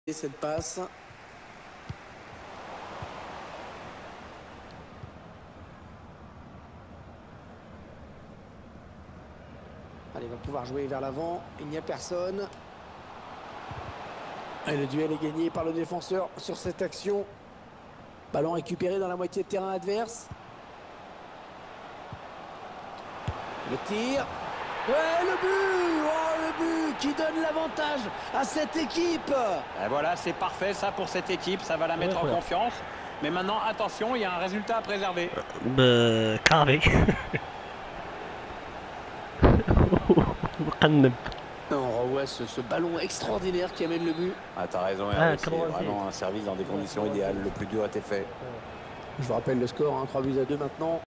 cette passe. Allez, il va pouvoir jouer vers l'avant. Il n'y a personne. Et le duel est gagné par le défenseur sur cette action. Ballon récupéré dans la moitié de terrain adverse. Le tir. Ouais, le but! Oh, le but qui donne l'avantage à cette équipe. Et voilà, c'est parfait ça pour cette équipe. Ça va la mettre en confiance. Mais maintenant, attention, il y a un résultat à préserver. carré. On revoit ce ballon extraordinaire qui amène le but. Ah, t'as raison, Hervé, c'est vraiment un service dans des conditions idéales. Le plus dur a été fait. Je vous rappelle le score, 3-2 maintenant.